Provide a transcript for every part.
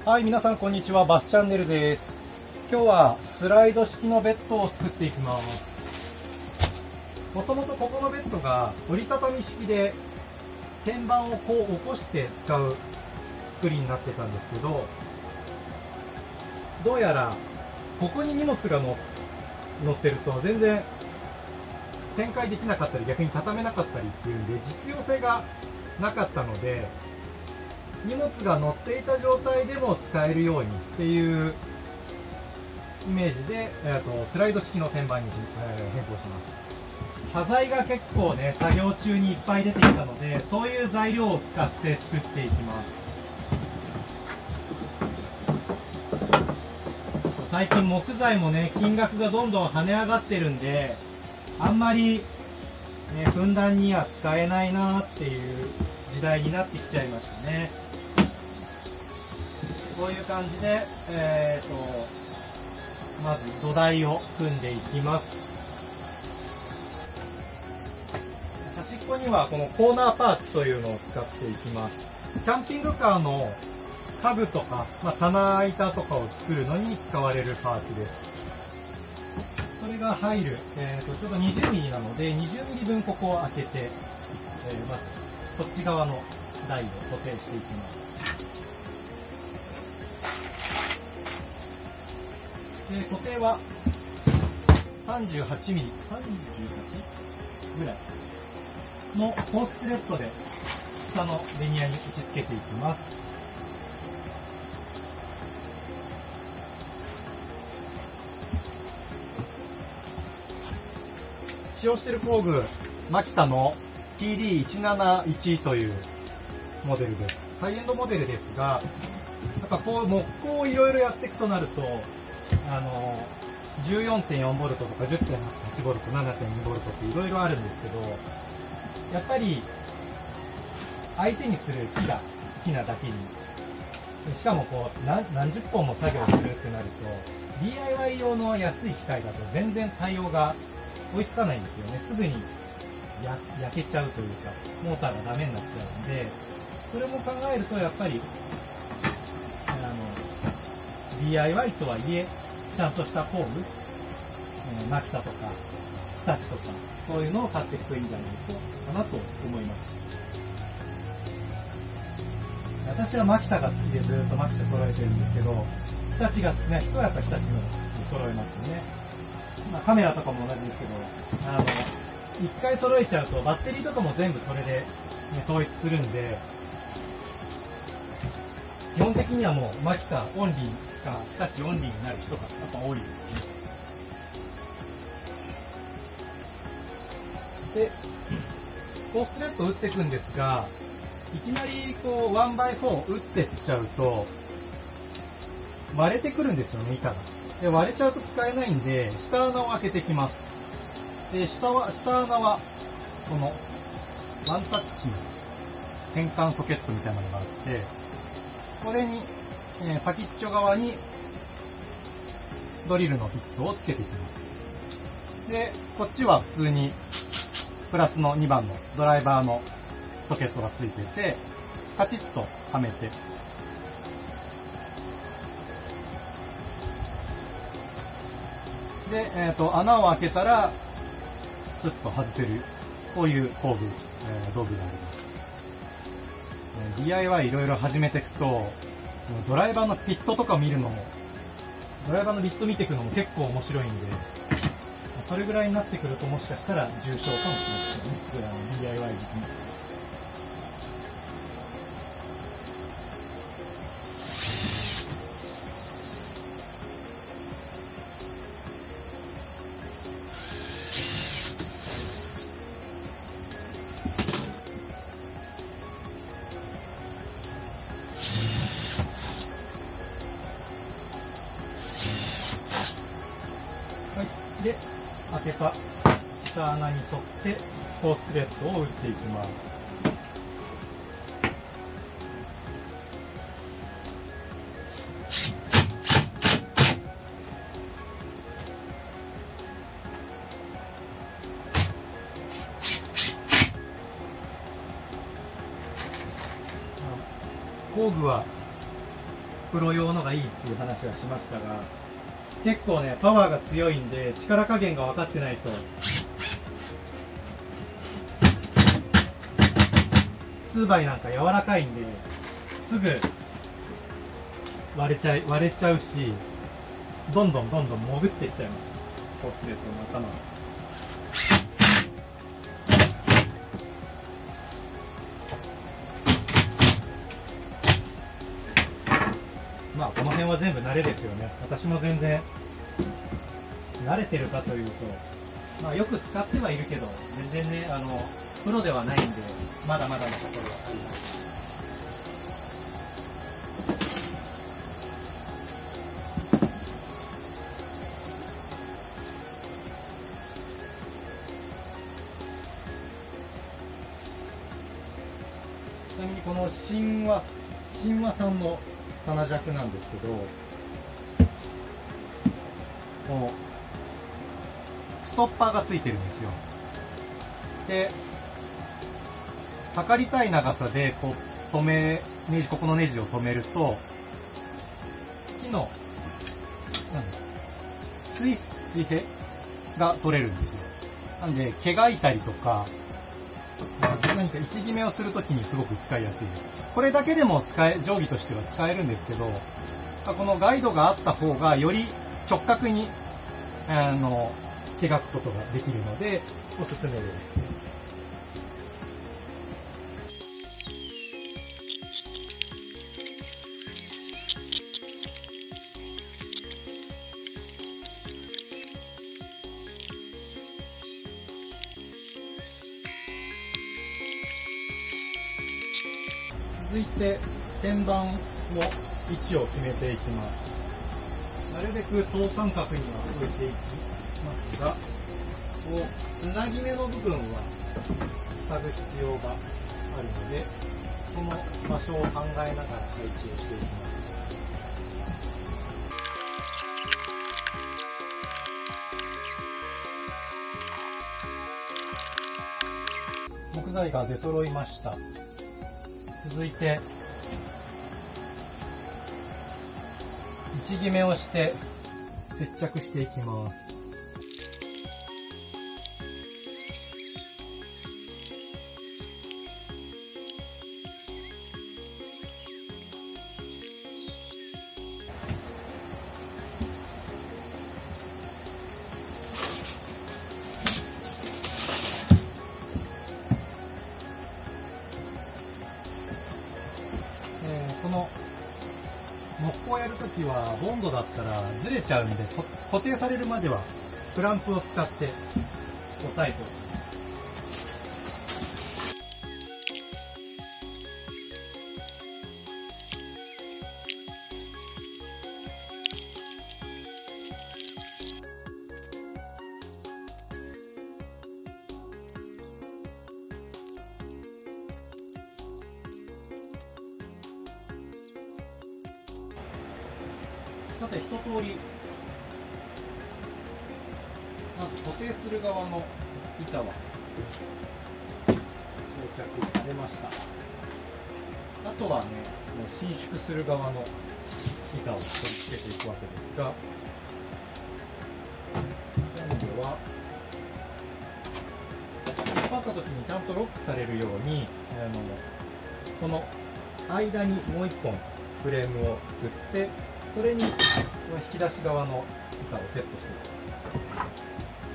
はい、皆さんこんにちは。バスチャンネルです。今日はスライド式のベッドを作っていきます。もともとここのベッドが折りたたみ式で天板をこう起こして使う作りになってたんですけど、どうやらここに荷物が乗ってると全然展開できなかったり、逆に畳めなかったりっていうんで実用性がなかったので、荷物が乗っていた状態でも使えるようにっていうイメージで、スライド式の天板に変更します。端材が結構ね、作業中にいっぱい出てきたので、そういう材料を使って作っていきます。最近木材もね、金額がどんどん跳ね上がってるんで、あんまり、ね、ふんだんには使えないなっていう時代になってきちゃいましたね。こういう感じで、まず土台を組んでいきます。端っこにはこのコーナーパーツというのを使っていきます。キャンピングカーの家具とか、棚板とかを作るのに使われるパーツです。それが入る、ちょうど20ミリなので、20ミリ分ここを開けて、まずこっち側の台を固定していきます。固定は38ミリ、38ぐらいのホーススレッドで下のベニヤに打ち付けていきます。使用している工具、マキタの TD171 というモデルです。ハイエンドモデルですが、なんかこう木工をいろいろやっていくとなると、14.4 ボルトとか 10.8 ボルト、7.2 ボルトっていろいろあるんですけど、やっぱり相手にする木なだけに、しかもこう何十本も作業するってなると、DIY 用の安い機械だと全然対応が追いつかないんですよね。すぐに焼けちゃうというか、モーターがダメになっちゃうんで、それも考えるとやっぱりDIY とはいえちゃんとした工具、マキタとか日立とかそういうのを買っていくといいんじゃないかなと思います。私はマキタが好きでずっとマキタ揃えてるんですけど、日立が好きな人はやっぱ日立の揃えますよね。カメラとかも同じですけど、一回揃えちゃうとバッテリーとかも全部それで、統一するんで、基本的にはもうマキタオンリーか日立オンリーになる人がやっぱ多いですね。で、こうスレッド打っていくんですが、いきなりこう 1x4 打ってっちゃうと割れてくるんですよね、板が。で、割れちゃうと使えないんで、下穴を開けていきます。で、下穴はこのワンタッチの変換ソケットみたいなのがあって、これに、先っちょ側にドリルのフィットをつけていきます。で、こっちは普通にプラスの2番のドライバーのソケットがついてて、カチッとはめて、で、穴を開けたらスッと外せる、こういう工具、道具があります。DIY いろいろ始めていくと、ドライバーのピットとか見るのも、ドライバーのビット見ていくのも結構面白いんで、それぐらいになってくるともしかしたら重症かもしれないですよね、DIY 時に。で、開けた下穴に沿ってホーススレッドを打っていきます。工具はプロ用のがいいっていう話はしましたが、結構ねパワーが強いんで力加減が分かってないと2倍なんか柔らかいんですぐ割れちゃうし、どんどん潜っていっちゃいます。コースレートの頭が。まあこの辺は全部慣れですよね。私も全然慣れてるかというと、まあよく使ってはいるけど全然ねプロではないんで、まだまだのところがあります。ちなみにこの神話さんの金尺なんですけど、このストッパーがついてるんですよ。で、測りたい長さでこうここのネジを止めると、木の水平が取れるんですよ。なんで毛がいたりとか何か位置決めをするときにすごく使いやすいです。これだけでも定規としては使えるんですけど、このガイドがあった方がより直角に描くことができるのでおすすめです。続いて天板の位置を決めていきます。なるべく等間隔には置いていきますが、こうつなぎ目の部分は塞ぐ必要があるので、その場所を考えながら配置をしていきます。木材が出揃いました。続いて位置決めをして接着していきます。この木工をやるときはボンドだったらずれちゃうんで、固定されるまではクランプを使って押さえておきます。さて、一通りまず固定する側の板は装着されました。あとはね、もう伸縮する側の板を取り付けていくわけですが、今度は引っ張った時にちゃんとロックされるようにこの間にもう1本フレームを作って、それに引き出し側の板をセットしていきます。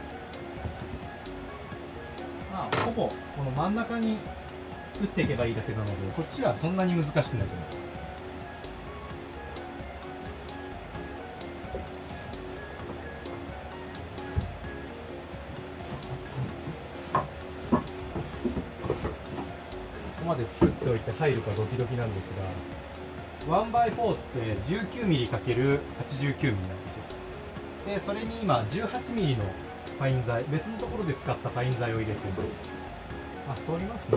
まあ、ほぼこの真ん中に打っていけばいいだけなので、こっちはそんなに難しくないと思います。ここまで作っておいて入るかドキドキなんですが、1x4 って 19mm×89mm なんですよ。で、それに今 18mm のパイン材、別のところで使ったパイン材を入れています。あ、通りますね。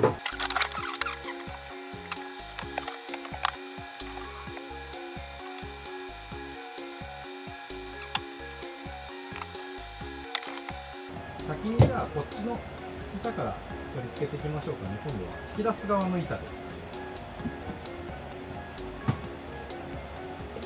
先にじゃあこっちの板から取り付けていきましょうかね。今度は引き出す側の板です。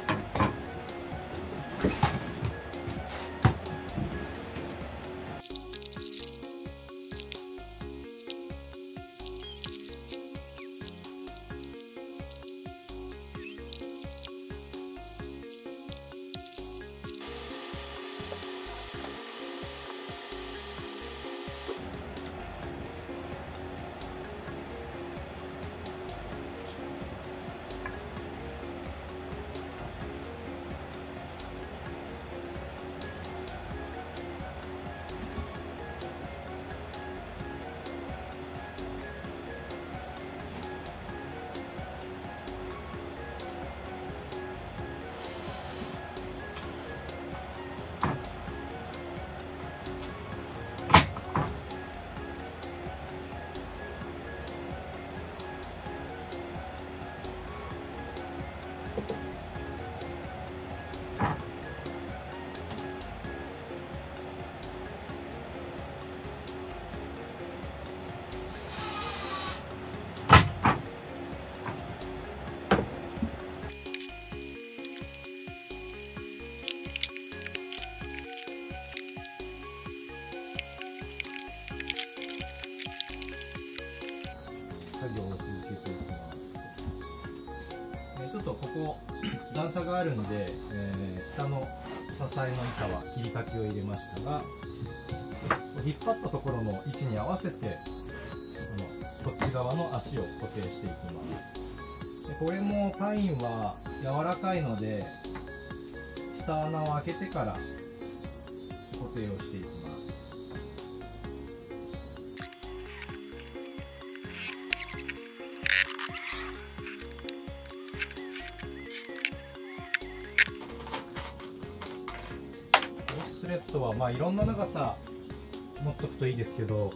さがあるんで、下の支えの板は切り欠きを入れましたが、引っ張ったところの位置に合わせてこっち側の足を固定していきます。でこれもパインは柔らかいので下穴を開けてから固定をしていきます。スレッドはいろんな長さ持っとくといいですけど、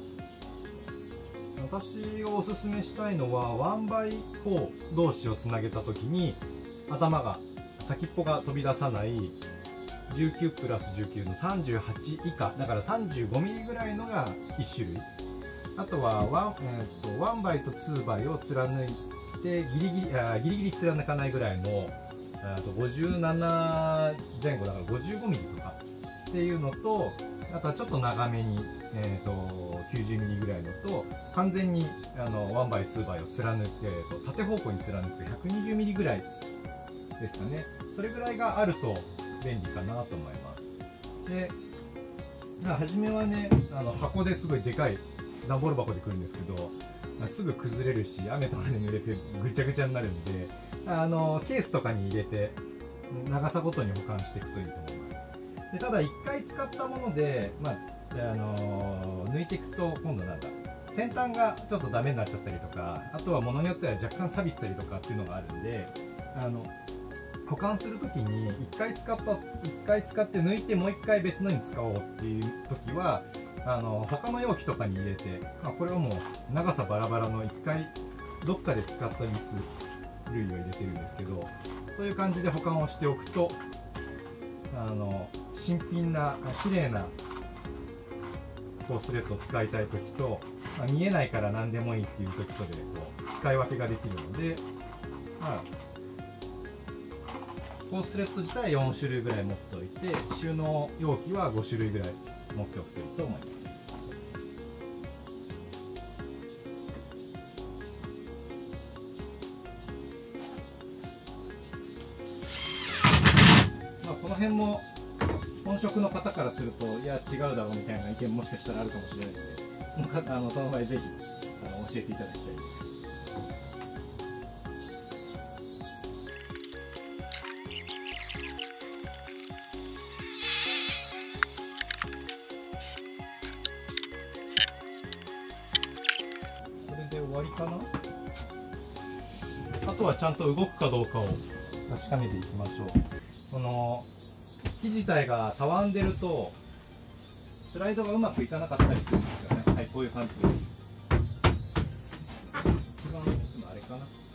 私がおすすめしたいのは 1x4 同士をつなげた時に頭が先っぽが飛び出さない19プラス19の38以下だから 35mm ぐらいのが1種類、あとは 1x と 2x を貫いてギリギリ貫かないぐらいの57前後だから 55mm とかっていうのと、あとはちょっと長めに、90mm ぐらいのと、完全に1x、2x を貫いて、縦方向に貫く 120mm ぐらいですかね。それぐらいがあると便利かなと思います。で、初めはね、箱ですごいでかい段ボール箱で来るんですけど、すぐ崩れるし、雨とかで濡れてぐちゃぐちゃになるんで、ケースとかに入れて長さごとに保管していくといいと思います。でただ1回使ったもので、抜いていくと今度先端がちょっとダメになっちゃったりとか、あとは物によっては若干錆びてたりとかっていうのがあるんで、保管する時に1回使って抜いてもう1回別のに使おうっていう時は他の容器とかに入れて、これはもう長さバラバラの1回どっかで使ったニス類を入れてるんですけど、そういう感じで保管をしておくと新品な綺麗なコースレッドを使いたい時と、見えないから何でもいいっていう時とで使い分けができるので、コースレッド自体4種類ぐらい持っておいて、収納容器は5種類ぐらい持っておくといいと思います。この辺も本職の方からするといや違うだろうみたいな意見もしかしたらあるかもしれないので、その場合ぜひ教えていただきたいです。これで終わりかな。あとはちゃんと動くかどうかを確かめていきましょう。木自体がたわんでるとスライドがうまくいかなかったりするんですよね。はい、こういう感じです。一番あれかな。